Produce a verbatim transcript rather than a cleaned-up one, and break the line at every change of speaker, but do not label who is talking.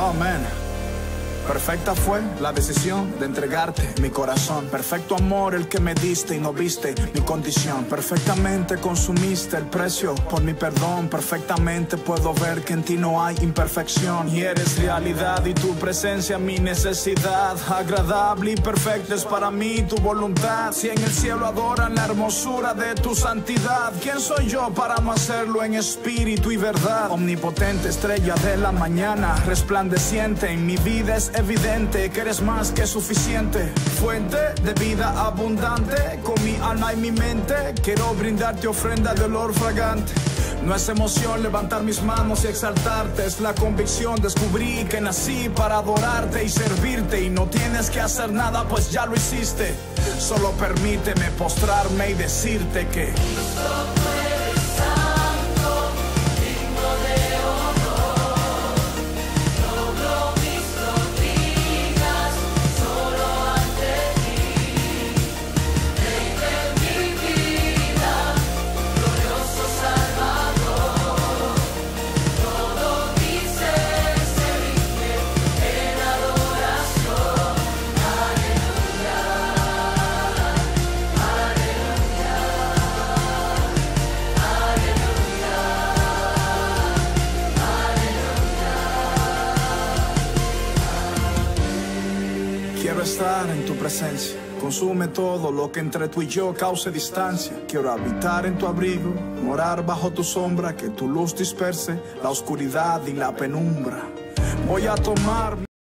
Oh, man. Perfecta fue la decisión de entregarte mi corazón. Perfecto amor el que me diste y no viste mi condición. Perfectamente consumiste el precio por mi perdón. Perfectamente puedo ver que en ti no hay imperfección. Y eres realidad y tu presencia mi necesidad. Agradable y perfecta es para mí tu voluntad. Si en el cielo adoran la hermosura de tu santidad, ¿quién soy yo para no hacerlo en espíritu y verdad? Omnipotente estrella de la mañana, resplandeciente en mi vida es evidente que eres más que suficiente. Fuente de vida abundante, con mi alma y mi mente quiero brindarte ofrenda de olor fragante. No es emoción levantar mis manos y exaltarte, es la convicción, descubrí que nací para adorarte y servirte. Y no tienes que hacer nada pues ya lo hiciste, solo permíteme postrarme y decirte que quiero estar en tu presencia. Consume todo lo que entre tú y yo cause distancia. Quiero habitar en tu abrigo, morar bajo tu sombra, que tu luz disperse la oscuridad y la penumbra. Voy a tomar